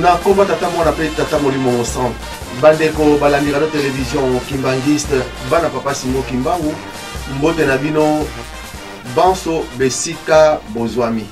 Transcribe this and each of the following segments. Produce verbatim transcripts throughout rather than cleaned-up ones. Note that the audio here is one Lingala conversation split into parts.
na komba tata mwana pe tata molimo ensemble bandeko balandira na télévision kimbangiste bana papa Simo Kimbangu mbote na bino banso besika bozwami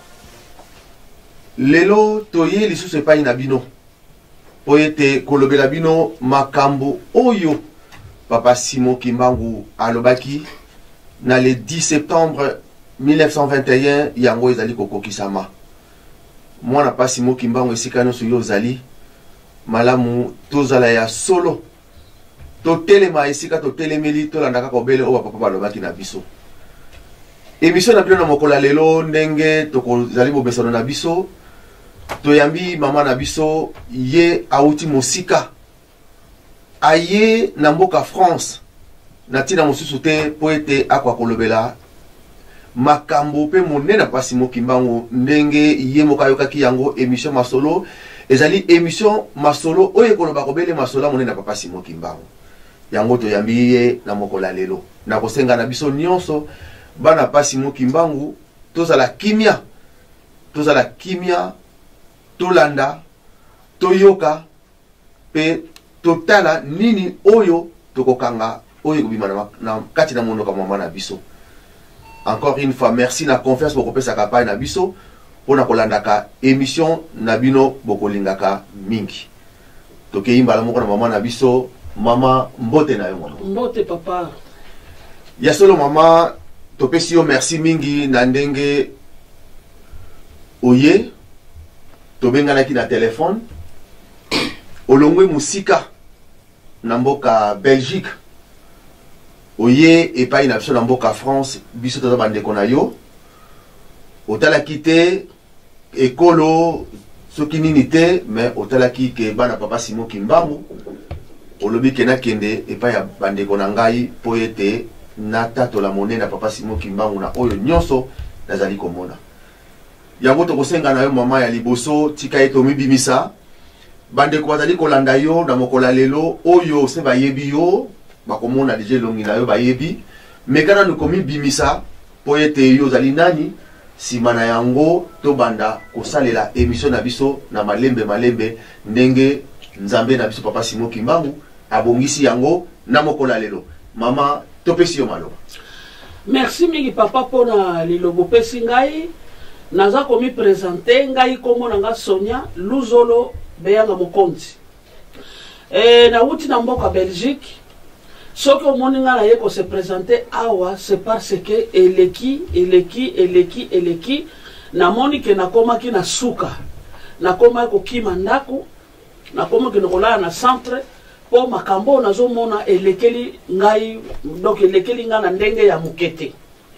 lelo toye lisusu epai na bino po ete kolobela bino makambo oyo papa Simo Kimbangu alobaki na le dix septembre mille neuf cent vingt et un yango ezali kokokisama mwana papa Simo Kimbangu esika nyonso yo ozali malamu tozala ya solo totelema esika totelemeli tolandaka kobele oyo papa balobaki na biso émission na bino na mokolo lelo ndenge tokozali bobesano na biso toyambi mama na biso ye auti mosika aye na mboka France na tina mosusu te po ete akwa kolobela makambo pe monene papa Simo Kimbangu ndenge ye moka yokaki yango émission masolo ezali émission masolo oyo koloba kobele masolo monene papa Simo Kimbangu yango toyambi ye na mokolo lelo na kosenga na biso nyonso bana papa Simo Kimbangu tozala kimia tozala kimia tolanda toyoka pe totala nini oyo tokokanga oyo kubima na, na kati na monoka mama na biso. Encore une fois merci na confiance pour kopesa kapai na biso pona kolandaka émission na bino bokolingaka mingi tokeyimba la moko na mama na biso mama mbote na yo mwana mbote papa ya solo mama topesi yo merci mingi na ndenge oye tobenganaki na telefone olongwe musika na mboka Belgique oye epai na biso na mboka France biso toza bandeko na yo otalaki te ekolo soki nini te mais otalaki ke bana papa Simo Kimbangu olobi ke nakende epai ya bandeko na ngai po ete natatola monene na papa Simo Kimbangu na oyo nyonso nazali komona yango tokosenga na yo mama ya liboso tika ete omibimisa bandeko bazali kolanda yo na mokolo lelo oyo se bayebi yo bakomona deja elongi na yo bayebi mekana nukomi bimisa po ete yo ozali nani sima na yango tobanda kosalela émission na biso na malembe malembe ndenge nzambe na biso papa Simo Kimbangu abongisi yango na mokolo lelo mama topesi yo maloba. Merci mingi papa pona lilobo pesi ngai naza komi présenter ngai komo nga Sonia Luzolo beyanga mokonzi e na wuti na mboka Belgique soki omoni nga na ye ko se présenter awa c'est parce que eleki eleki eleki eleki na moni ke nakomaki na suka nakoma ko kima ndako nakoma ke nakolala na centre po makambo nazomona elekeli ngai donc elekeli nga na ndenge ya mukete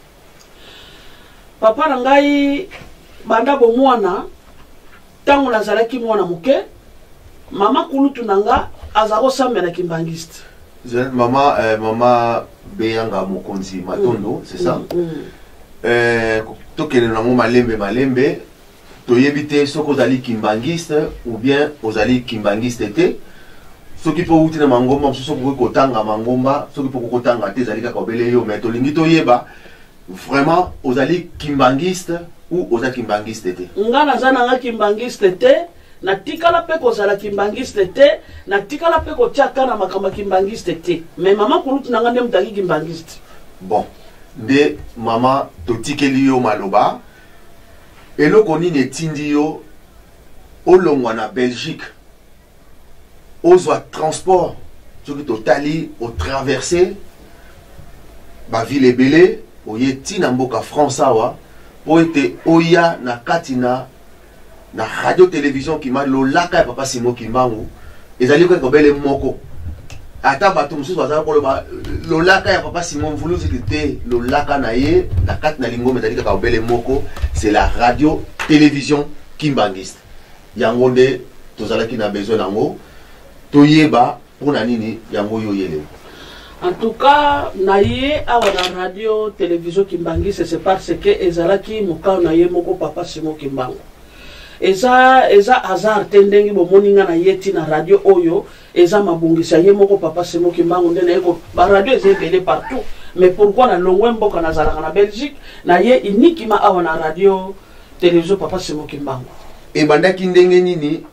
papa na ngai banda bo mwana tango nazalaki mwana muke mama kulutu nanga azako sambela kimbangiste Maman, euh, maman Beyanga Mokonzi Matondo, mm. c'est ça? Mm. Euh, tokene nango malembe malembe, toyebite soko ozali kimbangiste ou bien ozali kimbangiste te. Soki po uti na mangomba, msuso po kotanga mangomba, soki po kotanga te zali kaka obele yo, mais tolingi toyeba vraiment ozali kimbangiste ou ozali kimbangiste te. Nga nazana nga kimbangiste te. Na tikala pe kozala kimbangiste te na tikala pe kotiaka na makamba kimbangiste te mais mama kulutu nanga nde mutaki kimbangiste bon nde mama totikeli yo maloba eloko nini etindi yo olongwa na Belgique ozwa transport soki totali otraverse bavile ebele oye ti na mboka France awa po ete oya na kati na na radio télévision qui m'a lolaka ya papa Simo Kimbangu ezali ko kobele moko ata bato mususu bazala ko lolaka ya papa Simo mvuluzi te lolaka na ye na kati na lingombe ezali ka kobele moko c'est la radio télévision kimbangiste yango nde tozalaki na besoin nango toyeba pona nini yango yo yele en tout cas na ye awa na radio télévision kimbangiste c'est parce que ezalaki moka na ye moko papa Simo Kimbangu eza eza hasard tendengi bomoninga na yeti na radio oyo eza mabungisa ye moko papa Simo Kimbangu ndena eko ba radio ezebele partout mais pourquoi na longwe mboka na zalaka na Belgique na ye uniquement awa na radio télévision papa Simo Kimbangu e bandaki ndenge nini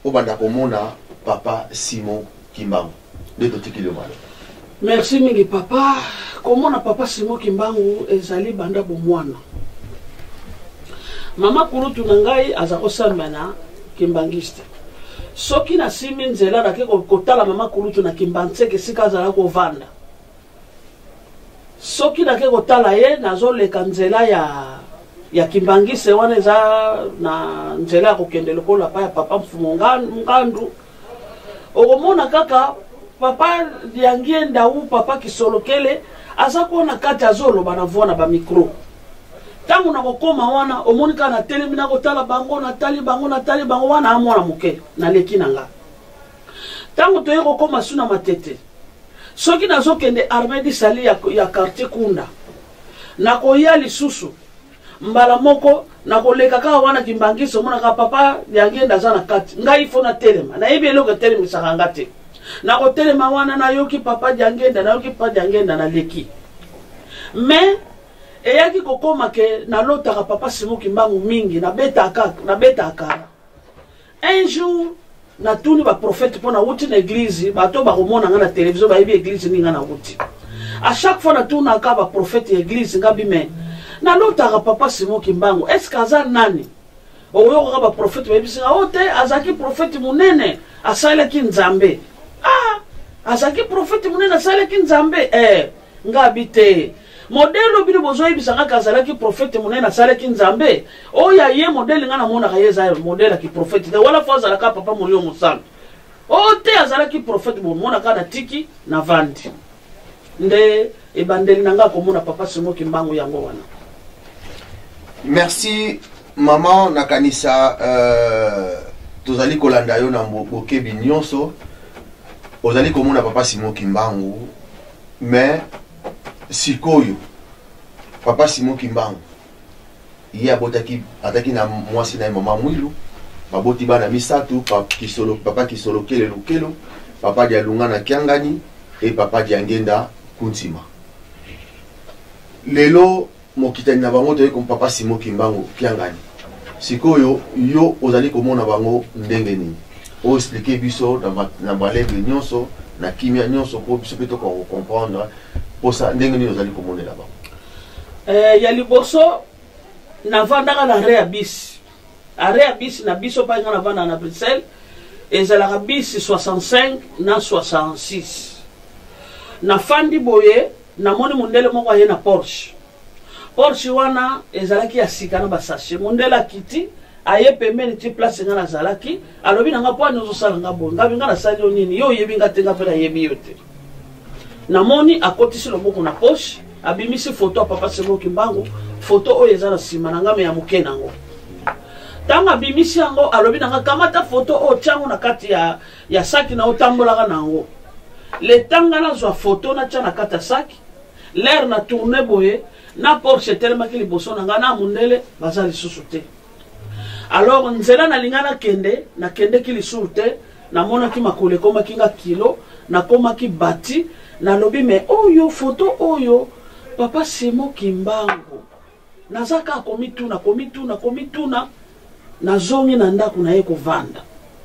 obanda komona papa Simon Kimbangu de totiki le malo. Merci mingi papa. Komona papa Simon Kimbangu ezali banda bomwana. Mama kurutu nangai azako sambana kimbangiste. Soki na simi nzela na ke kotala mama kurutu na kimbantseke sika azala ko vanda. Soki na ke kotala ye nazo leka nzela ya ya kimbangise wana za na nzela ya kokende lokola pa ya papa mfumo ngandu. Okomona kaka papa yangienda u papa kisolokele azako na kati azolo banavona ba micro. Tangu na kokoma wana omonika na telemi na kotala bango na tali bango na tali bango wana amona muke na leki nanga. Tangu toye kokoma suna matete. Soki nazo kende armée di sali ya, ya quartier Kunda. Na koya lisusu mbala moko na koleka ka wana kimbangiso mona ka papa yangenda za na kati. Ngai fona telema. Na ibi eloko telemi sakangate. Na ko telema wana na yoki papa yangenda na yoki papa yangenda na leki. Mais et yaki kokoma ke na lotaka papa Simon Kimbangu mingi na beta aka na beta aka. Un jour na tuni ba prophète pona wuti na église ba to ba komona nga na télévision ba yebi église ni nga na wuti. À chaque fois na tuna ka ba prophète église ngabi me na lotaka papa Simon Kimbangu est-ce kaza nani? Oyo ka ba prophète ba yebi singa ote azaki prophète munene asala ki nzambe. Ah azaki prophète munene asala ki nzambe eh ngabi te. Modelo bino bozoyi bisanga kazala ki prophète munena sala ki nzambe oya ye modeli ngana mona kayeza modela ki prophète de wala faza la ka papa mulio musana o te azala ki prophète mo mona kana tiki na vandi nde ebandeli nanga ko mona papa Simon Kimbangu yango wana. Merci maman nakanisa euh tozali kolanda yo na bokebi nyonso ozali ko mona papa Simon Kimbangu mais sikoyo papa Simon Kimbangu ye abotaki ataki na mwasi na mama mwilu baboti bana misatu papa kisolo papa kisolo kele lukelo papa dia lunga na kiangani et papa dia ngenda kuntima lelo mokitani na bango to comme papa Simon Kimbangu kiangani sikoyo yo ozali komona bango ndenge nini o expliquer biso na balebe nyonso na kimia nyonso ko biso peto ko comprendre pour ça ndenge ni ozali komona là-bas. Eh ya liboso na vandaka na rea bis. Area bis na biso pa ngana vanda na Bruxelles ezala bis soixante-cinq na soixante-six. Na fandi boye na moni mundele moko ye na Porsche. Porsche wana ezala ki asika na basashe mundela kiti aye pembeni ti place ngana zalaki alobi nanga po nyozo sala ngabo ngabi ngana sali onini yo yebi ngatenga pela yebi yote. Namoni akotisi loboko na poche abimisi photo ya papa Simon Kimbangu photo oyo eza na sima na ngame ya muke nango tanga abimisi yango alobi nanga kamata photo oyo tiango na kati ya ya saki na otambolaka nango le tanga na zwa photo na tia na kati ya saki l'air na tourne boye na Porsche telemaki liboso na nga na mundele baza lisusu te alors nzela na lingana kende na kende ki lisusu te na mona ki makole koma kinga kilo na koma ki bati na lobi me oyo photo oyo papa Simon Kimbangu nazaka komituna komituna komituna na zongi na ndako na ye kovanda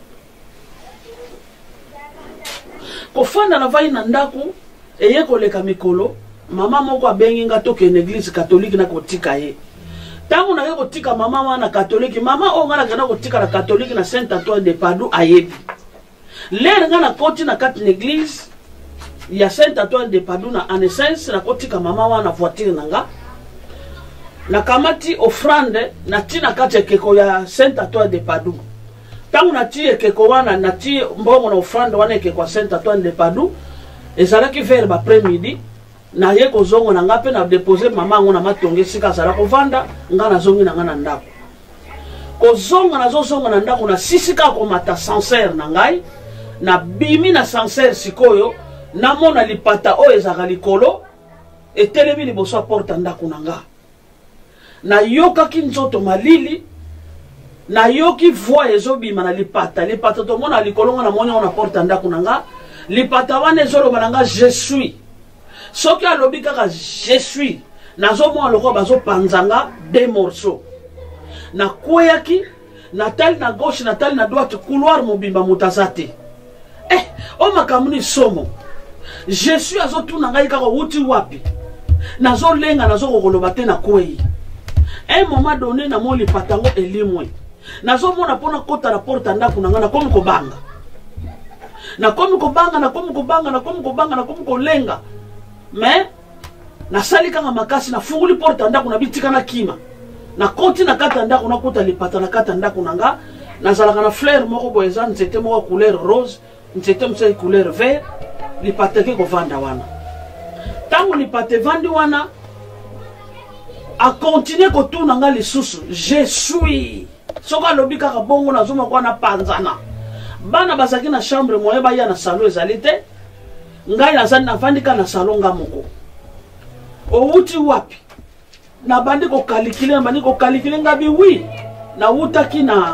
kofanda na vai na ndako eye koleka mikolo mama moko abengi nga toke na église catholique na kotika ye tango na ye kotika mama wana catholique mama o ngana kana kotika na catholique na Saint Antoine de Padoue ayebi l'air ngana koti na kati na église ya Saint Antoine de Padoue na naissance na kotika mama wana voiture nanga na kamati offrande na tina kati keko ya Saint Antoine de Padoue tangu na tie keko wana na tie mbongo na offrande wana keko Saint Antoine de Padoue ezalaki vers après midi na ye ko zongo na ngape na déposer mama ngona matonge sika sala ko vanda ngana zongi na ngana ndako ko zonga na zo zonga na ndako na sisika ko mata sincère na ngai na bimi na sincère sikoyo na mona lipata o ezaka likolo etelemi liboso porta ndako nanga na yoka ki nzoto malili na yoki voix ezobima na lipata lipata to mona likolo na mona na porta ndako nanga lipata wana ezoloba nanga je suis soki alobi kaka je suis nazo mona loko bazo panzanga des morceaux na kweyaki natali na gauche natali na droite couloir mobimba mutazate eh o makamuni somo je suis azotuna ngai kaka wuti wapi nazo lenga nazo kokoloba te na kwei un moment donné na moli patango elimwe nazo mona pona kota na porta ndako na ngana komi ko banga na komi ko banga na komi ko banga na komi ko banga na komi ko lenga mais na sali kanga makasi na funguli porta ndako na bitika na kima na konti na kata ndako na kota lipata na kata ndako nanga na zalaka na fleur moko boeza nzete moko couleur rose nzete mse couleur vert lipata ke ko vanda wana tango lipate vandi wana a continuer ko tuna nga lisusu je suis soka lobi kaka bongo na zoma kwa na panzana bana bazaki na chambre moye ba ya na salon ezalite ngai na zani na vandika na salon nga moko o wuti wapi na bandi ko kalikile na bandi ko kalikile ngabi wi na wutaki na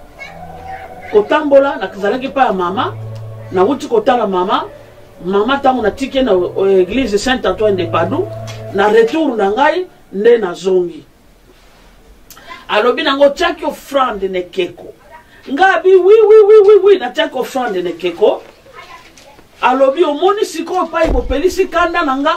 kotambola na kizalaki pa ya mama na wuti kotala mama mama tango na tike na église Saint Antoine de Padoue na retour na ngai nde na zongi alobi nango tiaki offrande ne keko ngabi wi wi wi wi wi na tiaki offrande ne keko alobi omoni siko pai bopelisi kanda nanga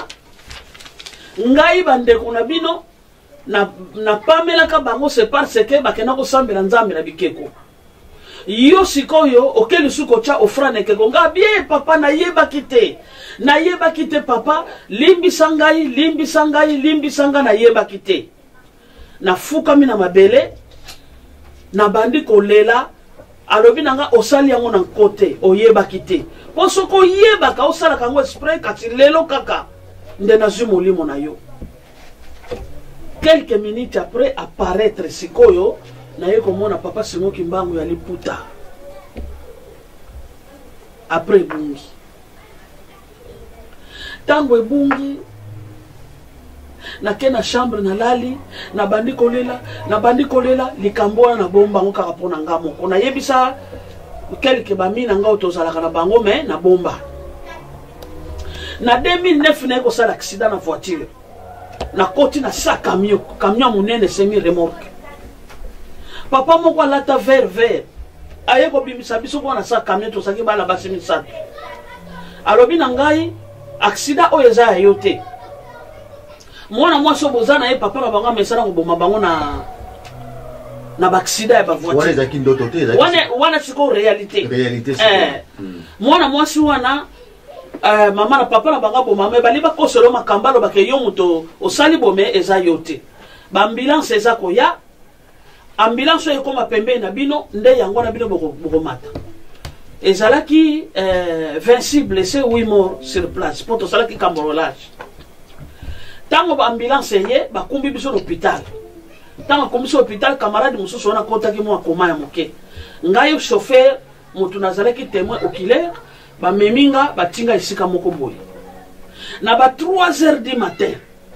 ngai bandeko na bino na na pamelaka bango c'est parce que bakena ko sambela nzambe na bikeko yo sikoyo okeli suko cha offrande keko ngabi papa na yeba kite na yeba kite papa limbi sangai limbi sangai limbi sanga na yeba kite na fuka mina mabele na bandi ko lela alobi nanga osali yango na kote oyeba kite po soko yeba ka osala kango esprit kati lelo kaka nde na zumo limo na yo quelques minutes après apparaître sikoyo na ye komona papa Simoki Mbangu ya liputa après bungi tango ebungi na ke na chambre na lali na bandi kolela na bandi kolela likambo na bomba ngo kaka pona ngamo kona yebisa quelque bamina ngao tozalaka na bango mais na bomba na deux mille neuf na ko sala accident na voiture na koti na sa camion camion munene semi remorque papa moko alata vert vert aye ko bimisa biso ko na sa camion to saki bala basi misatu alobi na ngai accident oyo eza yo te mwana mwasi bozana ye papa babanga mesala ko boma bango na na accident ya ba voiture wana zaki ndoto te zaki wana wana siko réalité réalité eh mwana mwasi wana Uh, mama na papa na banga bo mama bali ba kosolo makambalo ba ke yo muto osali bome eza yote ba ambulance eza ko ya ambulance e koma pembe na bino nde yango na bino boko boko mata ezalaki euh, vingt-six blessés huit morts sur place pour to salaki cambrolage tango ba ambulance ye ba kumbi biso l'hôpital tango kumbi biso hôpital camarade mususu wana kota ki mo akoma ya moke ngai chauffeur mutu nazalaki témoin oculaire ba meminga batinga isika moko boy na ba trois heures du matin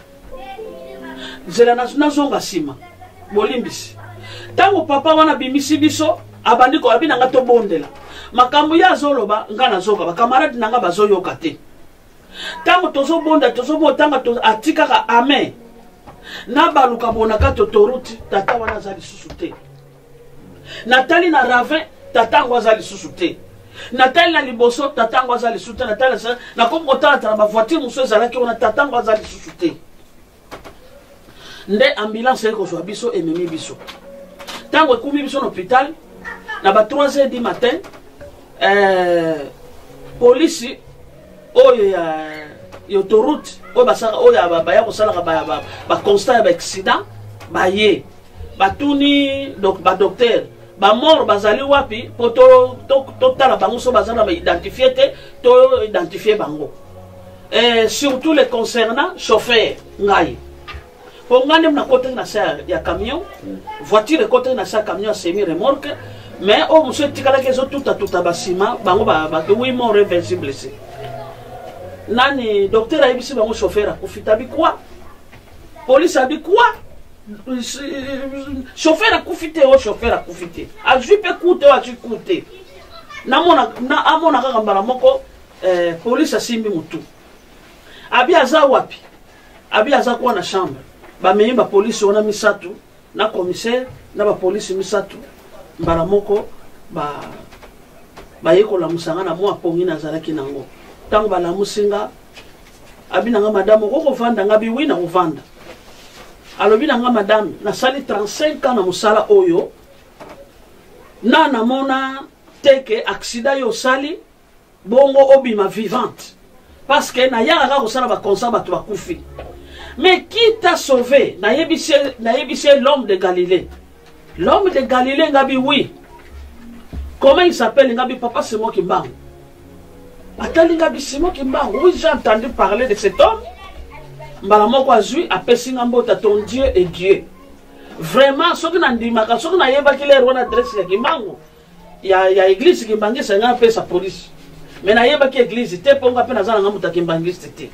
zela nazonga sima bolimbisi tango papa wana bimisi biso abandi ko abina ngato bondela makambo ya zoloba ngana zoka ba camarade nanga bazoyoka te tango tozo bonda tozo botanga to atika ka amen na baluka bonaka to toruti tata wana zali susute natali na ravin tata ngwa zali susute natali na liboso tatango azali sute natali sa na kombo tata na ba voiture muso ezalaki ona tatango azali sute nde ambulance eko zo biso ememi biso tango ekumi biso na hôpital na ba trois heures du matin euh police oyo ya autoroute oyo basaka oyo ba ya kosala ba ba constat ba accident ba ye batuni donc ba docteur ba mort bazali wapi poto to to tala bango so bazana ba identifier te to identifier bango et surtout les concernant chauffeur ngai po ngane na côté na sa ya camion voiture côté na sa camion semi remorque mais o monsieur tikala kezo tout à tout abasima bango ba ba huit morts vingt-six blessés nani docteur a ibisi bango chauffeur akufita bi quoi police a bi quoi chauffeur a kufite o chauffeur a kufite a jupe kute o a jukute na mona na amona kaka mbala moko eh, police a simbi mutu abi aza wapi abi aza kwa na chambre ba meimba police ona misatu na commissaire na ba police misatu mbala moko ba bayekola musanga na mwa pongi nazalaki nango tango bala musinga abinanga madame ko vanda ngabi wina kovanda alobi nanga madame na sali trente-cinq ans na musala oyo na namona teke accident yo sali bongo obima vivante parce que na yaka ka kosala ba constat bato bakufi. Mais qui t'a sauvé? Na yebise l'homme de Galilée. L'homme de Galilée ngabi oui. Comment il s'appelle? Ngabi papa Simon Kimbangu. Attends ngabi Simon Kimbangu. Oui, j'ai entendu parler de cet homme. Mbalamoko azui apesi ngambota ton Dieu est Dieu. Vraiment, ce que n'andimaka, ce que na yeba qu'il est roi adresse ya Kimbangu. Ya ya église Kimbangu c'est nga fait sa police. Mais na yeba ki église te ponga pe nazana ngamuta Kimbangu c'était.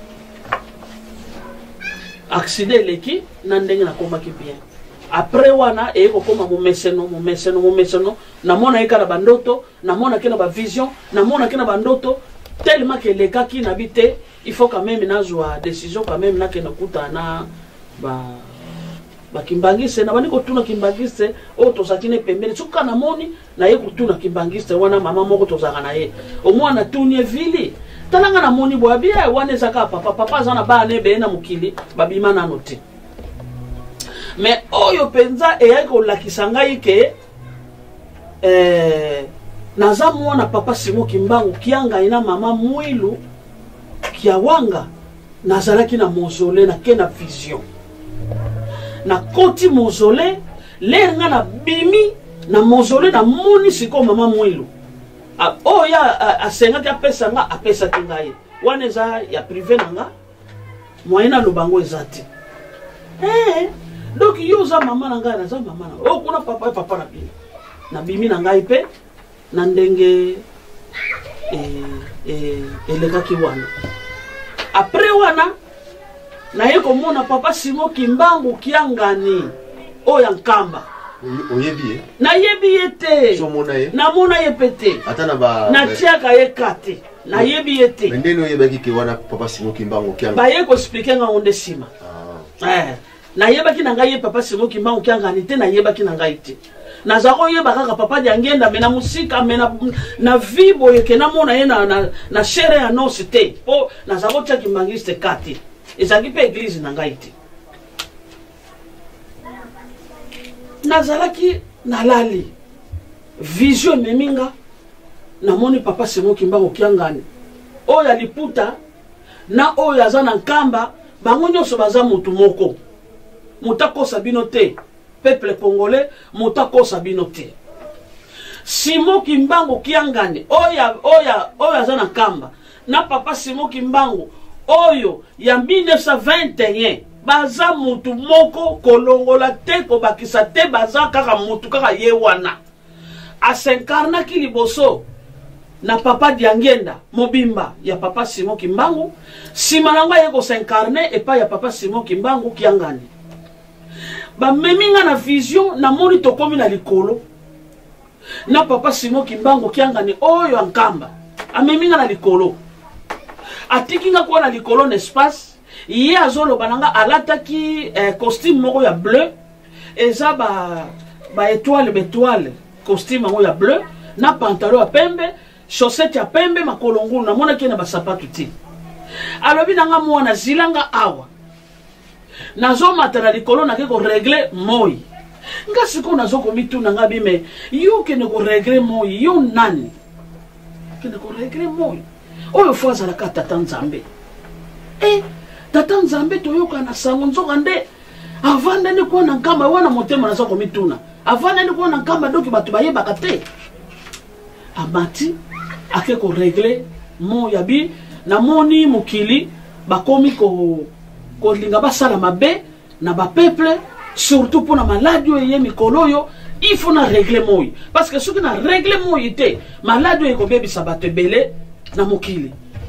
Accident leki na ndenge na komaki bien. Après wana e ko koma mo meseno mo meseno mo meseno na mona ekala bandoto na mona kena ba vision na mona kena bandoto tellement que les cas qui n'habitent il faut quand même na joie décision quand même na kena kuta na ba ba Kimbangiste na bani ko tuna Kimbangiste o to sakine pembele suka na moni na ye kutuna Kimbangiste wana mama moko to zaka na ye o mwana tunie vili talanga na moni bo abia wane zaka papa papa zana ba ne be na mukili babima na note. Mais oyo penza e yako lakisanga ike eh naza mwana papa Simon Kimbangu kianga ina mama mwilu kiawanga nazalaki na mausolée na kena vision na koti mausolée lenga na bimi na mausolée na moni siko mama mwilu a oya asenga ka pesa nga apesa kingai waneza ya privé nanga moyena lobango ezati eh donc yo za mama na ngai na za mama na o kuna papa papa na bimi na bimi na ngai pe na ndenge eh eh eleka ki wana après wana na yeko mona papa Simon Kimbangu kiangani oya nkamba oyebi na yebi ete so mona ye na mona ye pete atana ba na tiaka ye kate na yebi ete ndeno yebaki ki wana papa Simon Kimbangu kianga ba ye ko expliquer nga onde sima ah eh na yebaki na ngai papa Simon Kimbangu kiangani te na yebaki na ngai te na zako yeba kaka papa diangenda mena musika mena na vibo yeke na mona ye na na, na chere ya no cité po na zako tia Kimbangiste kate ezaki pe église na ngai te nazalaki nalali vision meminga na moni papa Simon Kimbangu kiangani oyo aliputa na oyo aza na nkamba bango nyonso baza mutu moko mutakosa bino te peuple congolais mutakosa bino te Simon Kimbangu kiangani oya oya oyo aza na nkamba na papa Simon Kimbangu oyo ya mille neuf cent vingt et un baza mutu moko kolongola te kobakisa te baza kaka mutu kaka ye wana asenkarna ki liboso na papa diangenda mobimba ya papa Simon Kimbangu sima nanga ye ko s'incarner et pas ya papa Simon Kimbangu kiangani ba meminga na vision na moni to komi na likolo na papa Simon Kimbangu kiangani oyo ankamba ameminga na likolo atikinga kwa na likolo n'espace ye azolo bananga alataki eh, costume moko ya bleu eza ba ba étoile étoile costume moko ya bleu na pantalon ya pembe chaussette ya pembe makolongulu na mona kena ba sapatu ti alobi nanga mwana zilanga awa nazo matana likolo na ke ko régler moi nga siko nazo ko mituna nga bime yo kene ko régler moi yo nani kene ko régler moi oyo fwaza la kata tanzambe eh tata nzambe toyoka na sango nzoka nde avanda ni ko na nkamba wana motema nazo ko mituna avanda ni ko na nkamba doki batu bayebaka te amati ake ko régler mo yabi na moni mukili bakomi ko ko linga basala mabe na ba peuple surtout pour na maladi ye mikolo yo il faut na régler moi parce que ce que na régler moi te maladi ko bebi sabato belé na mukili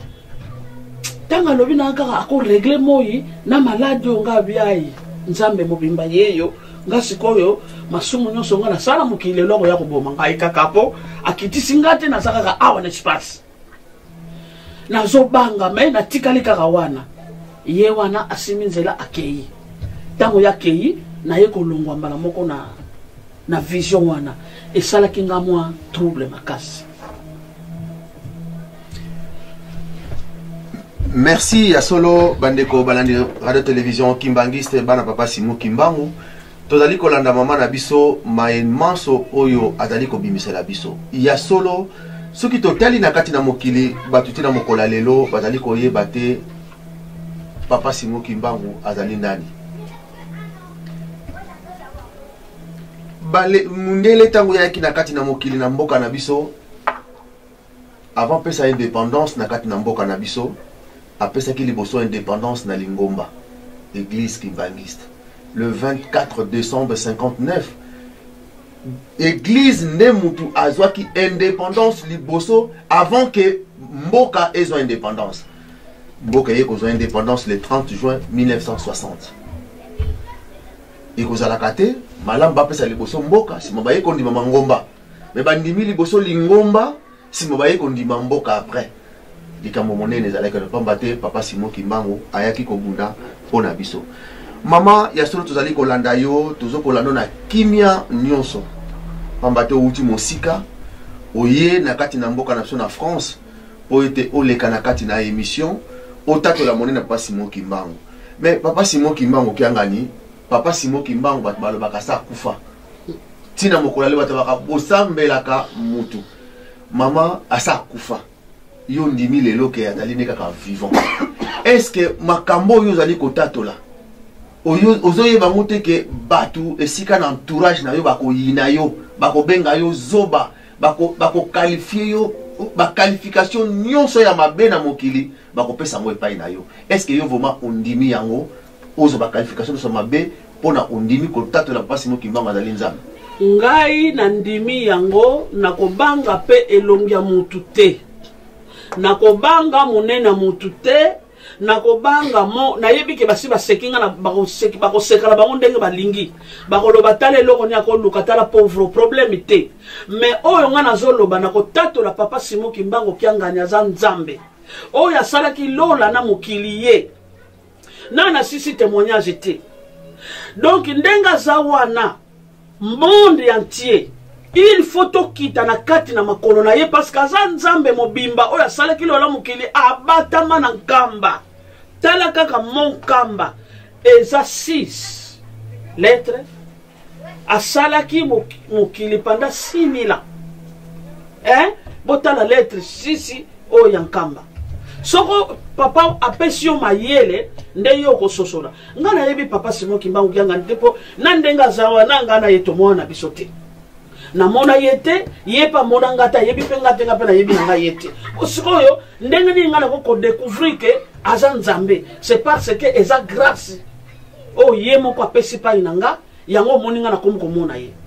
tanga lobi na kaka ako régler moi na maladi nga biai nzambe mobimba yeyo nga sikoyo masumu nyonso nga na sala mukili loko ya koboma ngai kakapo akitisi ngate na saka awa na espace na zo banga me na tikali kaka wana ye wana asiminzela akei tango ya kei na ye kolongwa mbala moko na na vision wana esalaki nga mwa trouble makasi. Merci ya solo bandeko balandi radio télévision Kimbangiste bana papa Simon Kimbangu. Tozali kolanda mama na biso maenmanso oyo azali kobimisela biso. Ya solo soki totali na kati na mokili batuti na mokola lelo bazali koyeba te papa Simon Kimbangu azali ndani. Bale mundele tango yaki na kati na mokili na mboka na biso avant pesa indépendance na kati na mboka na biso apesaki liboso indépendance na Lingomba église Kimbangiste le vingt-quatre décembre cinquante-neuf. Église nde mutu azwaki indépendance liboso avant que mboka ezo indépendance. Mboka ye kozo indépendance le trente juin mille neuf cent soixante. Et kozalaka te malamba pesa liboso mboka si mabaye kondima mangomba. Mais bandimi liboso Lingomba si mabaye kondima mboka après. Likambo monene ezalaka na pamba te papa Simon Kimbangu ayaki kobunda pona biso. Mama ya solo tozali kolanda yo tozo kolanda na kimia nyonso. Pamba te outi mosika oye na kati na mboka na biso na France po ete oleka na kati na émission otato la monene na papa Simon Kimbangu. Mais papa Simon Kimbangu kiangani papa Simon Kimbangu bat balobaka sa kufa. Tina mokola le batabaka bosambelaka mutu. Mama asa kufa. Yo ndimi lelo ke azali ne kaka vivant. Est-ce que makambo yo zali kotatola oyo ozoyeba mote ke batu esika na entourage na yo bako yina yo bako benga yo zoba bako bako qualifier yo ba qualification nyonso ya mabe na mokili bako pesa ngo epai na yo? Est-ce que yo vraiment ondimi yango ozo ba qualification so mabe pona ondimi kotatola papa Simon Kimbangu azali nzambe? Ngai na ndimi yango nakobanga pe elongi ya mutu te, nakobanga monena mutu te, nakobanga mo nayebi ke basi basekinga na bakoseki bakosekala bango ndenge balingi bakoloba tala eloko ni akoluka tala pauvre problème te. Mais oyo nga nazoloba nakotatola papa Simon Kimbangu kiangani aza nzambe oyo asalaki lola na mokili ye nana sisi témoignage te. Donc ndenga za wana monde entier il faut to kita na kati na makolo na ye parce que aza nzambe mobimba oyo asalaki lola mokili abatama na nkamba. Tala kaka mon kamba eza six lettres asalaki mokili pendant six mille ans. Hein? Botala lettre six oyo ya nkamba. Soko papa apesi yo mayele nde yo kososola. Nga na yebi papa Simon Kimbangu kianga ndipo na ndenga zawa na nga na yeto mwana biso te. Na mona yete yepa mona ngata yebi pe ngata nga pe na yebi nga yete. Osikoyo ndenge ni nga na ko découvrir que aza nzambe c'est parce que eza grâce o ye moko apesi pa inanga yango moni nga na komo komona ye.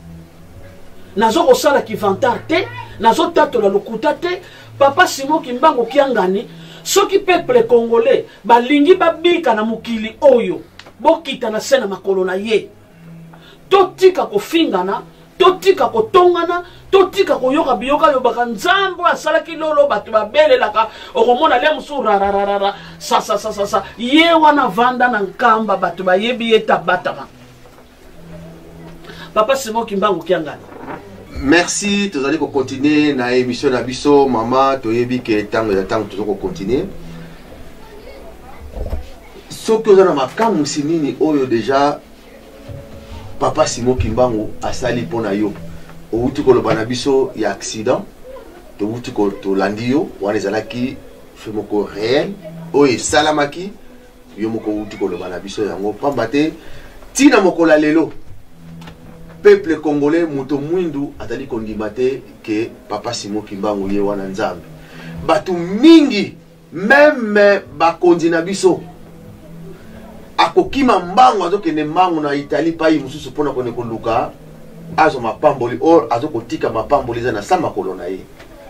Nazo ko sala ki vantar te, nazo tatola lokuta te. Papa Simon Kimbangu kiangani soki peuple congolais balingi babika na mukili oyo bokita na sena makolo na ye totika kofingana totika kotongana totika koyoka biyoka yobaka nzambo asalaki lolo batu babelelaka okomona le musu rararara sasa sasa sasa ye wana vanda na nkamba batu bayebi eta batama. Papa Simon Kimbangu kiangani. Merci, tu allez continuer na émission na biso mama toyebi ke tango ya tango tozoko continuer. Soki ozana makamu sinini oyo déjà papa Simon Kimbangu asali pona yo. Outi koloba na biso ya accident, to outi ko to landi yo wana ezalaki femoko réel oyo salamaki yo moko outi koloba na biso yango pamba te tina mokola lelo. Peuple congolais muto mwindu atali kondimate ke papa Simon Kimbangu ye wana nzambe. Batu mingi même bakondi na biso akokima mbangu azokende mbangu na Italie pa mususu pona kone koluka azo mapamboli or azokotika mapamboli za na sama kolona ye.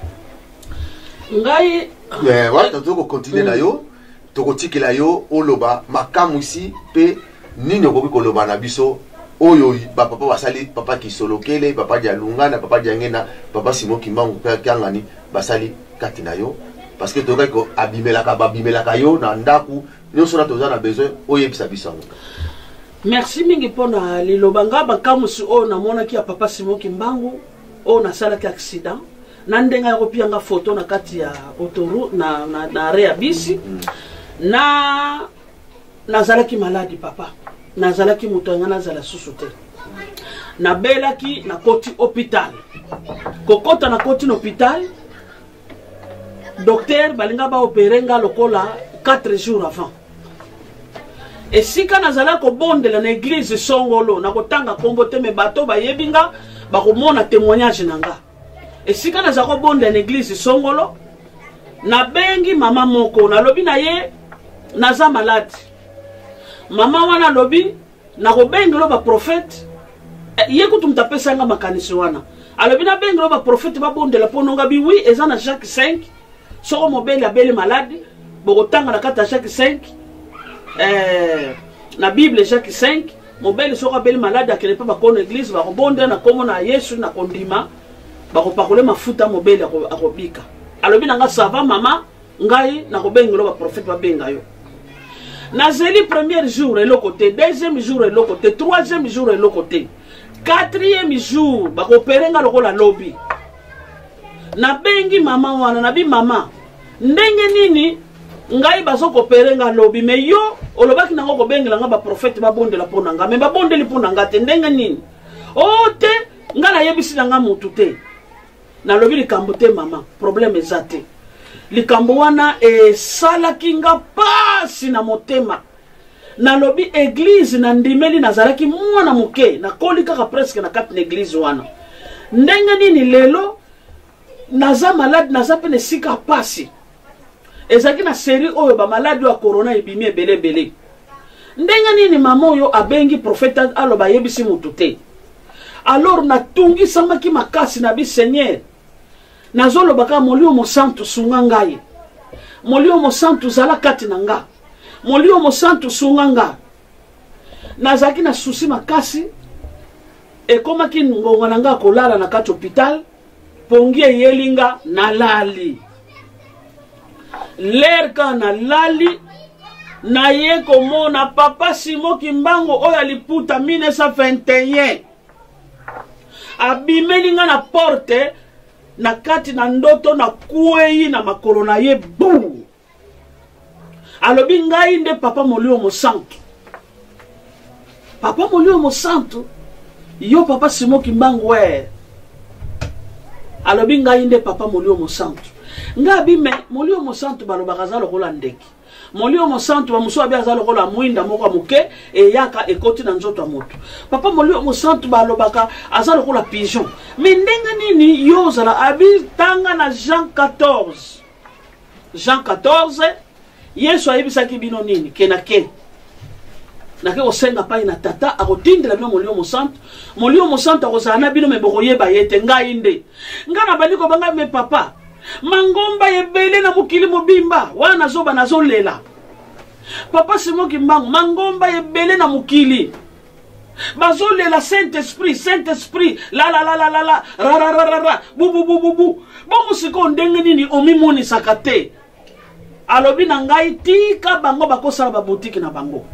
Ngai mais wata toko continuer na yo toko tikela yo oloba makamu ici pe nini okoki koloba na biso oyo papa basali papa Kisolokele papa Dialunga na papa Diangena papa Simon Kimbangu pe kiangani basali kati na yo parce que toka ko abimelaka babimelaka yo na ndaku nyonso na toza na besoin oyo bisa bisango. Merci mingi pona lilobanga bakamusi o na mona ki ya papa Simon Kimbangu o na sala ki accident na ndenga ya kopia nga photo na kati ya autoroute na na, na area bisi mm. na nazala ki maladi papa nazala ki muto nga nazala susu te na bela ki na koti hôpital kokota na koti na hôpital docteur balinga ba opérer nga lokola quatre jours avant. Et si quand nazala ko bondela na église songolo na kotanga kombo te me bato ba yebinga ba ko mona témoignage nanga. Et si quand nazala ko bondela na église songolo na bengi mama moko na lobi na ye naza malade. Mama wana lobi na ko bengi lo ba prophète ye ko tumtapesa nga makanisi wana. Alobi na bengi lo ba prophète ba bondela pononga bi oui eza na Jacques cinq soko mobile abele malade boko tanga na kata Jacques cinq. Euh, na Bible Jacques cinq mobile soko beli malade akele pa bakona église ba kobonda na komo na Yesu na kondima ba kopakole mafuta mobile akobika alobi nanga sava mama ngai na kobengelo ba prophète ba benga yo na zeli premier jour et le côté deuxième jour et le côté troisième jour et le côté quatrième jour ba koperenga lokola lobby na bengi mama wana na bi mama ndenge nini ngai bazoko perenga lobi me yo olobaki nango ko bengela nga ba prophète ba bondela pona nga me ba bondeli pona nga te ndenga nini o te nga na yebisi nga mutu te na lobi likambo te mama problème ezate likambo wana e sala kinga pasi na motema na lobi église na ndimeli nazalaki mwana muke na kolika ka presque na kati na église wana ndenga nini lelo naza malade naza pene sika pasi ezaki na série oyo ba malade wa corona ebimi ebele bele ndenga nini mama oyo abengi prophète aloba yebisi mutu te alors na tungi samaki makasi na bi seigneur nazolo baka molio mo santu sunga ngai molio mo santu zala kati na nga molio mo santu sunga nga nazaki na susi makasi e koma ki ngonga na nga kolala na kati hôpital pongi yelinga na lali l'air kana lali na ye komona papa Simon Kimbangu oyo aliputa mille neuf cent vingt et un abimeli nga na porte na kati na ndoto na kuei na makolo na ye bu alobi ngai nde papa molio mo santu papa molio mo santu yo papa Simon Kimbangu we alobi ngai nde papa molio mo santu ngabi me molio mo santu balobaka za lokola ndeki molio mo santu bamuso abi aza lokola mwinda moko muke e yaka ekoti na nzoto moto papa molio mo santu balobaka aza lokola pigeon me ndenga nini yo zala abi tanga na Jean quatorze Jean quatorze Yesu ayebisaki bino nini kenake nake osenga pai na tata akotindela bino molio mo santu molio mo santu akozala na bino me bokoyeba yete ngai nde ngana bandiko banga me papa mangomba yebele na mukili mobimba wana zoba nazolela papa Simon Kimbangu mangomba yebele na mukili bazolela Saint Esprit Saint Esprit la la la la la la ra ra ra ra ra bu bu bu bu bu bo musiko ndenge nini omimoni sakate alobi na ngai tika bango bakosala ba boutique na bango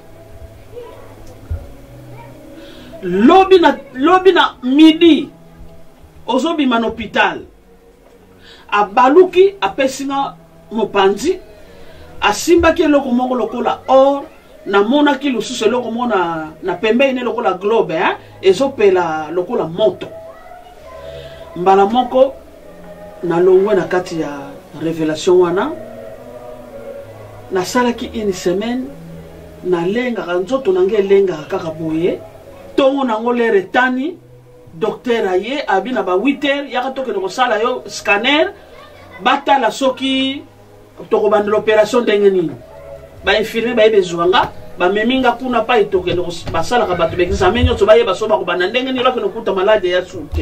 lobi na lobi na midi ozobi man hôpital abaluki apesinga mopanzi asimbaki eloko moko lokola or na mona ki lususu eloko mona na pembeni lokola globe hein ezopela lokola moto mbala moko na longwe na kati ya révélation wana na salaki une semaine na lenga nzoto nange lenga kaka boye tongo nango lere tani docteur aye abina ba huit heures yaka toke ko sala yo scanner batala soki toko bande l'opération ndenge nini ba infirmier ba yebezwanga ba meminga kuna pa itoke ko basala ka bato examen nyotso ba yeba so ba ko banda ndenge nini lako kuta malade ya souté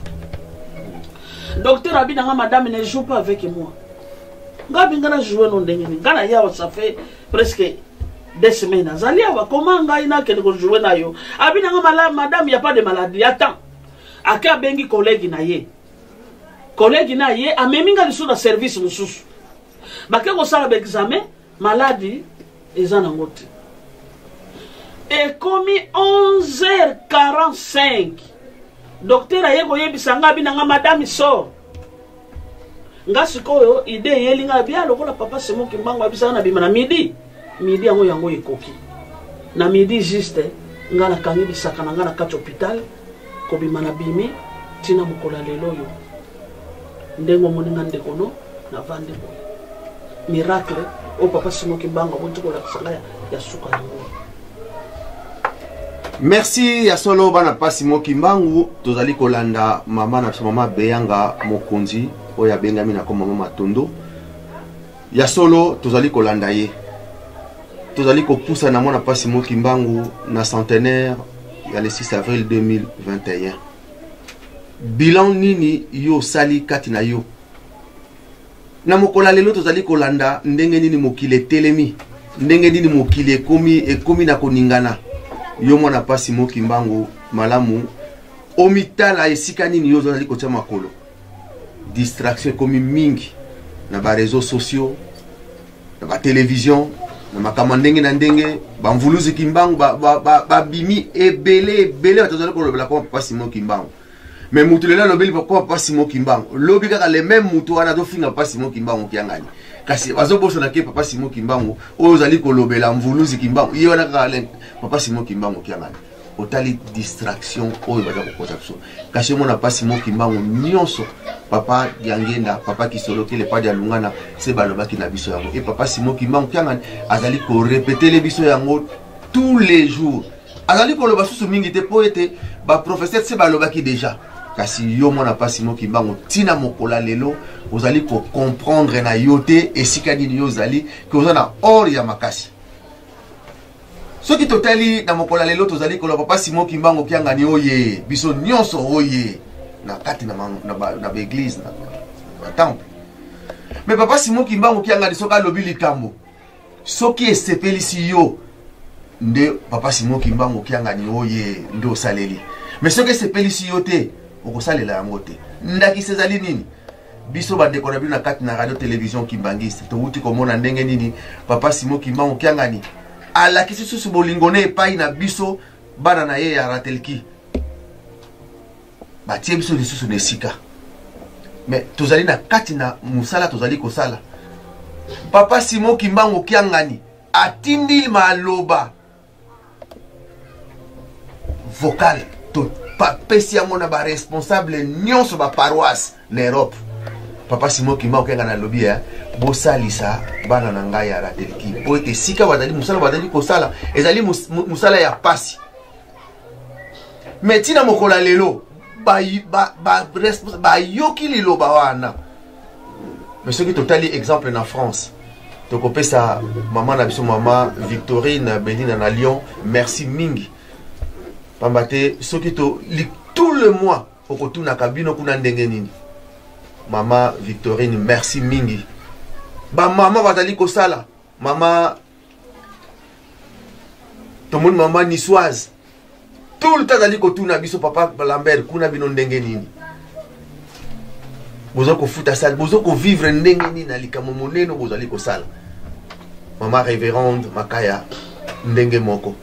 docteur abina nga madame ne joue pas avec moi ngabi ngana jouer no ndenge nini ngana ya ça fait presque des semaines azali ava comment ngai na kende ko jouer na yo abina nga malade madame y a pas de maladie attends aka bengi collègue na ye collègue na ye ameminga lisu na service mususu bake ko sala ba examen maladie eza na ngote et commis onze heures quarante-cinq. Docteur ayeko yebisanga binanga madame sort. Nga sikoyo ide yelinga bia lokola papa Simon Kimbangu abisanga na bima na midi. Midi yango yango ekoki. Na midi juste nga na kangi bisaka na nga na kati hôpital ko bima na bimi tina mukola lelo yo. Ndengo moninga ndekono na vande boy. Miracle o papa Simon Kimbangu bonto ko la sanga ya suka yango. Merci ya solo bana papa Simon Kimbangu tozali kolanda mama na mama Beyanga Mokonzi oya bengami na koma mama Tondo ya solo tozali kolanda ye tozali kopusa na mwana papa Simon Kimbangu na centenaire ya le six avril deux mille vingt et un. Bilan nini yo sali kati na yo na mokola lelo tozali kolanda ndenge nini mokile telemi ndenge nini mokile ekomi ekomi na koningana yo mwana papa Simon Kimbangu malamu omitala esika nini yo zali kotia makolo distraction ekomi mingi na ba réseaux sociaux na ba télévision na makama ndenge na ndenge ba mvuluzi Kimbangu ba ba, ba, ba bimi ebele ebele batozali kolobela kwa papa Simon Kimbangu mais mutu lela lobeli kwa papa Simon Kimbangu lobi kaka le même mutu wana do finga papa Simon Kimbangu kiangani kasi bazoboso na ke papa Simon Kimbangu oyo zali kolobela mvuluzi Kimbangu iyo wana kaka papa Simon Kimbangu kiangani otali distraction oyo baza kokota biso kasi mona papa Simon Kimbangu nyonso papa Diangenda papa Kisoloki le pas dialungana se balobaki na biso yango et papa Simon Kimbangu kiangani azali ko répéter le biso yango tous les jours azali koloba susu mingi te po ete ba professeur se balobaki déjà kasi yo mona papa Simon Kimbangu tina mokola lelo ozali ko comprendre na yote esika nini yo zali que ozana or ya makasi soki totali na mokola lelo tozali ko papa Simon Kimbangu kiangani oye biso nyonso oye na kati na na na église na, na temple mais papa Simon Kimbangu kiangani soka lobi likambo soki esepelisi yo nde papa Simon Kimbangu kiangani oye ndo saleli mais soki esepelisi yo te okosalela yango te ndaki sezali nini biso bandeko na bino na kati na radio télévision kimbangiste touti komona ndenge nini papa Simon Kimbangu kiangani alakisi susu bolingo ne epai na biso bana na ye ya ratelki batie biso lisusu na esika mais tozali na kati na musala tozali kosala papa Simon Kimbangu kiangani atindi maloba vocal to papesi yango na ba responsable nyonso ba paroisse na Europe papa Simon Kimbangu kiangana lobi ya bosalisa bana na ngai ya ratelki po ete sika bazali musala bazali kosala ezali musala ya pasi mais tina mokola lelo ba ba ba responsable ba yoki liloba wana mais soki totali exemple na France tokopesa mama na biso mama Victorine Belina na Lyon merci mingi pambate soki to li tout le mois okotuna kabino kuna ndenge nini mama Victorine merci mingi ba mama bazali kosala mama tomoni mama niçoise tout le temps zali kotuna biso papa Lambert kuna bino ndenge nini bozo ko futa sala bozo ko vivre ndenge nini na likamo moneno bozali kosala mama révérende Makaya ndenge moko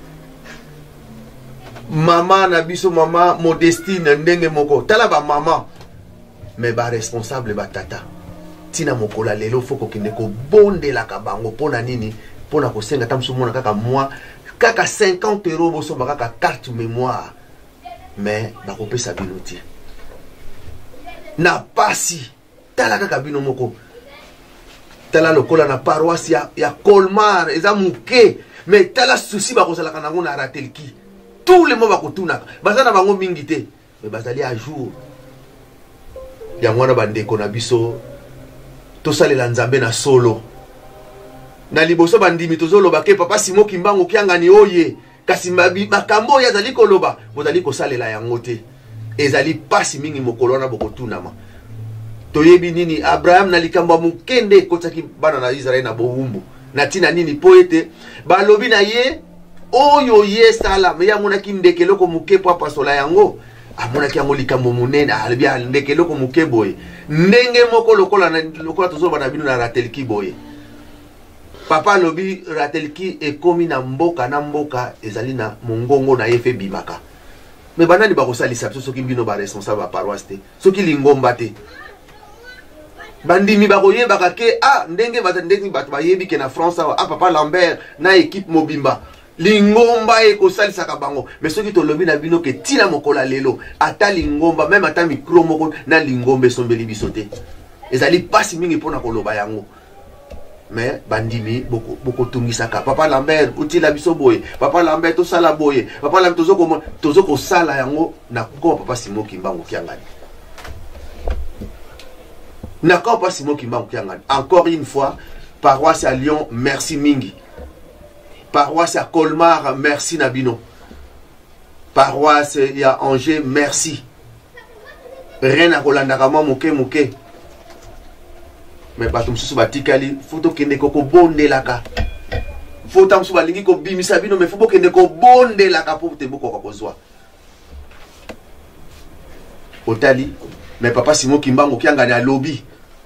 mama na biso mama Modestine ndenge moko tala ba mama mais ba responsable ba tata tina mokola lelo foko kende ko bondela ka bango pona nini pona ko senga tamso mona kaka moi kaka cinquante euros boso ba kaka carte mémoire mais ba ko pesa binoti na pasi tala kaka bino moko tala lokola na paroisse ya, ya Colmar eza muke mais tala souci ba ko sala kana ngona ratelki tous les mots ba ko tunaka bazana bango mingi te mais bazali à jour ya mwana bandeko na biso tosalela nzambe na solo na liboso bandimi tozoloba ke papa Simon Kimbangu kiangani oye kasi makambo ya zali koloba bozali kosalela yango te ezali pasi mingi mokolo na bokotunama toyebi nini Abraham na likambo mukende kotaki bana na Israel na bowumbu na tina nini po ete balobi na ye oyo ye sala me ya monaki ndeke loko muke po pasola yango amonaki yango likambo munene albi ndeke loko muke boye ndenge moko lokola na lokola tozoloba na bino na ratelki boye papa lobi ratelki e komi na mboka na mboka ezali na mongongo na yefe bimaka mais banani ba kosalisa biso soki bino ba responsable ba paroisse te soki lingomba te bandimi ba koyeba ke ah ndenge ba ndenge ba bayebi ke na France ah papa Lambert na équipe mobimba lingomba e kosalisa ka bango mais soki to lobi na bino ke tina mokola lelo ata lingomba même ata micro moko na lingombe sombeli biso te ezali pasi mingi pona koloba yango mais bandimi beaucoup beaucoup tungisaka papa Lambert utila biso boye papa Lambert to sala boye papa Lambert tozo ko tozo ko sala yango na ko papa Simon Kimbangu kiangani na ko papa Simon Kimbangu kiangani encore une fois paroisse à Lyon merci mingi paroisse à Colmar merci Nabino paroisse ya Angers merci rien à Rolanda kama moke moke mais bato mususu batikali foto kende ko bondelaka foto mususu balingi ko bimisa bino mais foto kende ko bondelaka po te boko ko zwa otali mais papa Simon Kimbangu kianga na lobby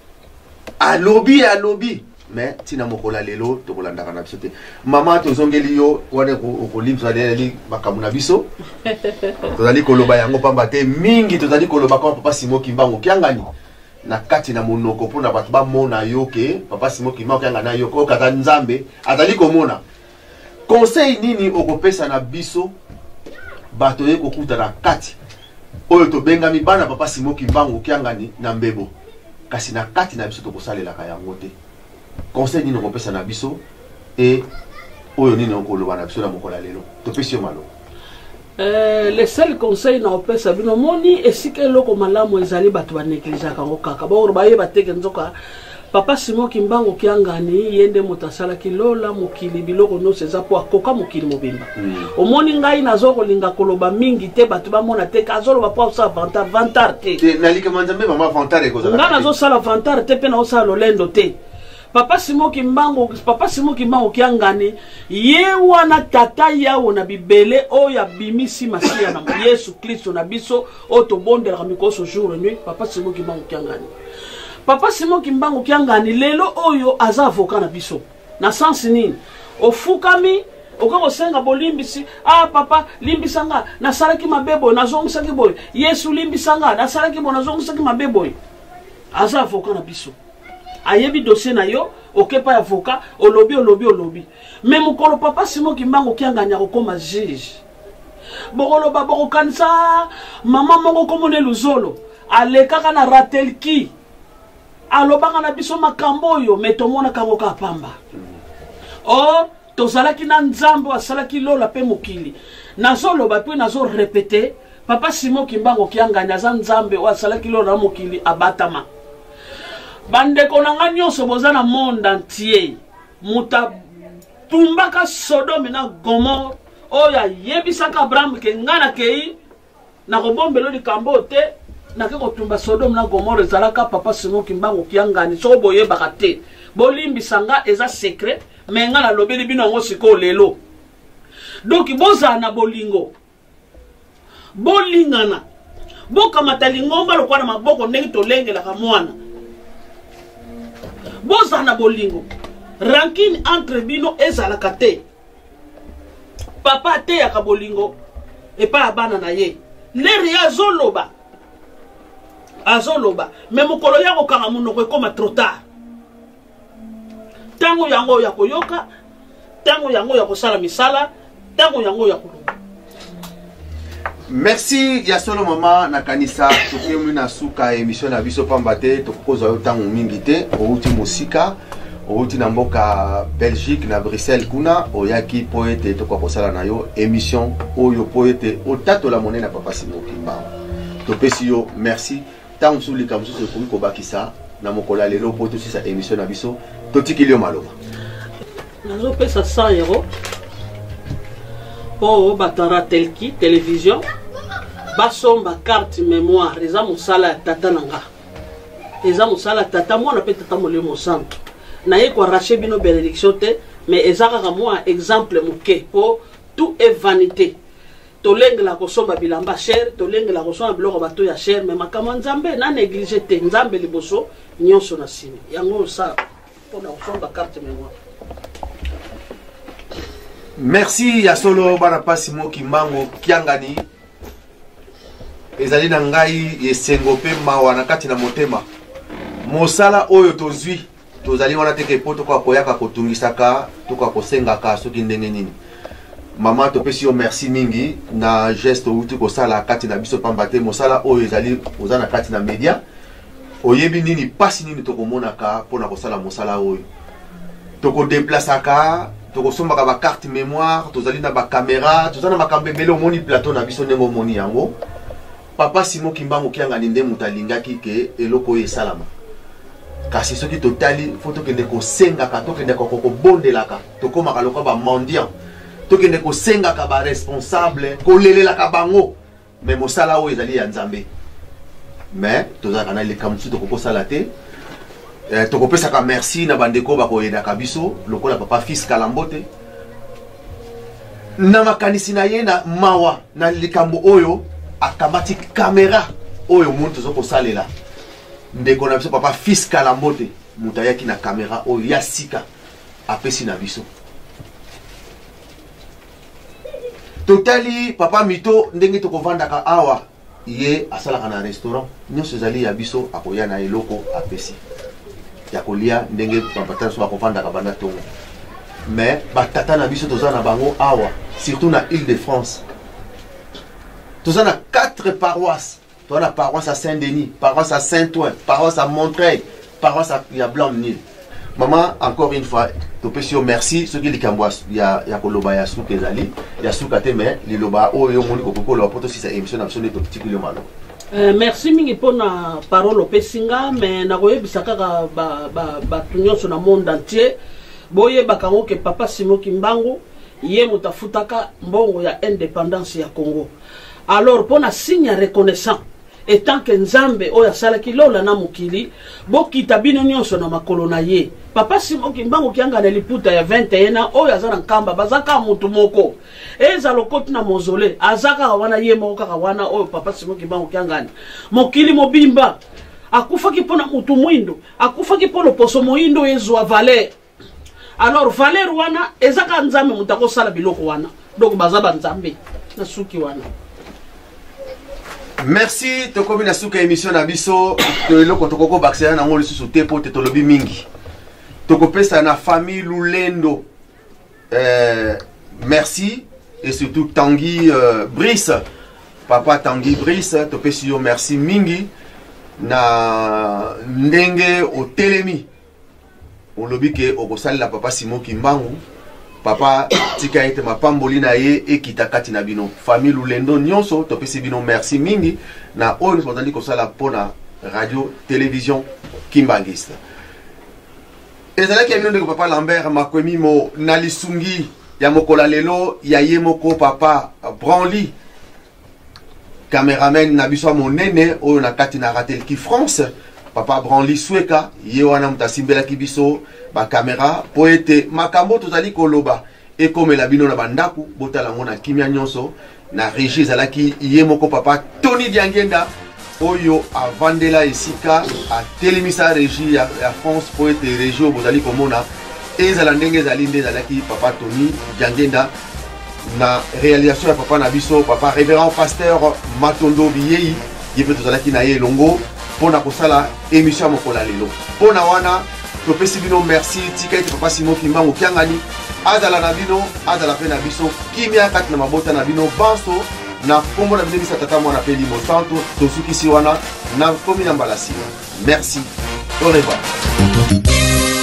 a lobby a lobby mais tina mokola lelo to kolandaka na biso te mama to zongeli yo wane ko ko limsa deli makamuna biso to dali ko loba yango pamba te mingi to dali ko loba ko papa Simon Kimbangu kianga ni na kati na monoko pona bato ba mona yoke papa Simon Kimbangu kianga na yoko kata nzambe atali ko mona conseil nini okopesa na biso bato ye ko kuta na kati oyo to benga mi bana papa Simon Kimbangu kianga ni na mbebo kasi na kati na biso to kosalela ka yango te conseil nini okopesa na biso et oyo nini okoloba na biso na mokola lelo to pesi yo malo. Euh, le seul conseil na opesa bino moni esika eloko malamu ezali bato ba négligeaka ngo kaka ba baye bateke nzoka papa Simon Kimbangu kiangani yende motasala kilola mokili biloko no seza po akoka mokili mobimba mm. omoni ngai nazo kolinga koloba mingi te bato ba mona te kazolo ba po sa vantar vantar te te nalika manzambe mama vantar e kozala ngana zo sala vantar te pe na osala lolendo te papa Simon Kimbangu papa Simon Kimbangu kiangani ye wana tata yawo na bibele o ya bimisi masia na Yesu Kristo na biso o to bondela mikoso jour nuit papa Simon Kimbangu kiangani papa Simon Kimbangu kiangani lelo oyo aza avocat na biso na sens nini ofukami okako senga bolimbisi ah papa limbisanga na salaki mabebo na zongisaki boy Yesu limbisanga na salaki bo na zongisaki mabebo aza avocat na biso ayebi dossier na yo okepa avocat olobi olobi olobi mais mukolo papa Simon Kimbangu kianganya kokoma juge bokolo ba boko kanisa mama mongo komone luzolo alekaka na ratelki alobaka na biso makambo yo metomona kango ka pamba or tozalaki na nzambe asalaki lola pe mokili nazoloba pe nazo répéter papa Simon Kimbangu kianganya za nzambe asalaki lola mokili abatama bandeko nanga nyonso boza na monde entier muta tumbaka Sodome na Gomorrhe oya yebisaka Abraham ke ngana kei na kobombelo likambo te na ke kotumba Sodome na Gomorrhe zalaka papa Simon Kimbangu kiangani so boyebaka te bolimbisanga eza secret mais ngana lobeli bino ngo siko lelo donc boza na bolingo bolingana boka matalingomba lokwana maboko ndenge tolengela ka mwana boza na bolingo rancune entre bino ezalaka te papa te ya bolingo e pa abana na ye leri azoloba azoloba me mokolo yango kanga munoko ekoma trop tard tango yango ya koyoka tango yango ya kosala misala tango yango ya koloba. Merci ya solo mama na kanisa tokemi na suka émission na biso pamba te tokoza yo tango mingi te outi musika outi na mboka Belgique na Bruxelles kuna oyaki poete tokwa kosala na yo émission oyo poete otato la monnaie na papa Simon Kimbangu topesi yo merci tango sulika mususu komi ko bakisa na mokola lelo po to sisa émission na biso totikili yo maloba nazo pesa cent euros po batara telki télévision basomba carte mémoire eza musala tata nanga eza musala tata mwana pe tata molimo santo na ye ko racher bino bénédiction te mais eza kaka moi exemple muke po tout est vanité tolengela kosomba bilamba cher tolengela kosomba biloko bato ya cher mais makama nzambe na négliger te nzambe liboso nyonso na sini yango sa pona kosomba carte mémoire Merci ya solo bana pasi mo kimbango kiangani ezali na ngai yesengo pe mawa na kati na motema mosala oyo tozwi tozali wana teke poto kwa koyaka kotungisaka to kwa kosengaka soki ndenge nini mama topesi yo merci mingi na geste uti kosala kati na biso pamba te mosala oyo ezali oza na kati na media oyebi nini pasi nini tokomonaka mpona kosala mosala oyo tokodeplasaka tokosombaka ba carte mémoire tozali na ba caméra tozana makambo ebele omoni plateau na biso ndenge omoni yango papa Simon Kimbangu kiangani nde mutu alingaki ke eloko oyo esalama kasi soki totali fo tokende kosengaka tokende kokobondelaka tokomaka lokola ba mendiant tokende kosengaka ba responsable kolelelaka bango me mosala oyo ezali ya nzambe mais tozalaka na likambo mosusu tokokosala te Eh, tokopesaka merci na bandeko bakoyedaka biso lokola papa fils Kalambote na makanisi na ye na mawa na likambo oyo akamati kamera oyo muntu tozokosalela ndeko na biso papa fils Kalambote mutu ayaki na kamera oyo ya sika apesi na biso totali papa mito ndenge tokovandaka awa ye asalaka na restaurant nyonso ezali ya biso akoya na eloko apesi ya kolia ndenge papa so bakofandaka banda tongo mais batata na biso toza na bango awa surtout na Île-de-France toza na quatre paroisses toza na paroisse à Saint-Denis, paroisse à Saint-Ouen, paroisse à Montreuil, paroisse à ya Blanc-Nil. Maman, encore une fois, topesi yo merci soki likambo ya ya koloba ya suka ezali ya suka te mais liloba oyo moni kokoko lo poto si sa émission na biso to petit kilo malo. Euh, merci mingi pona parole opesinga mais nakoyebisa kaka ba ba bato nyonso na monde entier boyebaka ngo ke papa Simon Kimbangu ye mutafutaka mbongo ya indépendance ya Congo. Alors pona signe reconnaissant etant que nzambe oyo asalaki lola na mokili bokita bino nyonso na makolo na ye papa Simon Kimbangu kianga na liputa ya vingt et un ans oyo aza na nkamba bazaka mutu moko eza lokoti na mozole azaka wana ye moko kaka wana oyo papa Simon Kimbangu kianga mokili mobimba akufaki pona mutu mwindo akufaki pona poso moindo ezwa valer. Alors valer wana ezaka nzambe mutako sala biloko wana donc bazaba nzambe na suki wana. Merci tokomi na suka émission na biso to eloko tokoko bakisana na ngoli susu te po te tolobi mingi tokopesa na famille Lulendo euh, merci et surtout Tanguy euh, Brice papa Tanguy Brice topesi yo merci mingi na ndenge o telemi on lobi ke okosali la papa Simon Kimbangu papa tika ete mapamboli na ye ekita kati na bino famille Lulendo nyonso topesi bino merci mingi na oyo tozali kosala pona radio télévision Kimbangista ezalaki ya bino ndeko papa Lambert Makwemi mo na lisungi ya mokola lelo ya ye moko papa Branly cameraman na biso monene oyo na kati na Ratel ki France papa Branly Sweka ye wana mutasimbelaki biso ba caméra po ete makambo tozali koloba ekomela bino na bandaku botala ngona kimia nyonso na régie ezalaki ye moko papa Tony Diangenda oyo avandela esika a telemisa régie ya, ya France po ete régie bozali komona ezala ndenge ezali nde ezalaki papa Tony Diangenda na réalisation ya papa na biso papa révérend pasteur Matondo Biyei yepe tozalaki na ye longo pona kosala émission mokola lelo pona wana topesi bino merci tika ete papa Simon Kimbangu kiangani azala na bino azala pe na biso kimia kati na mabota na bino banso na kombo na bino bisa tata mwana pe limo santo tosukisi wana na komi na mbalasi merci au revoir.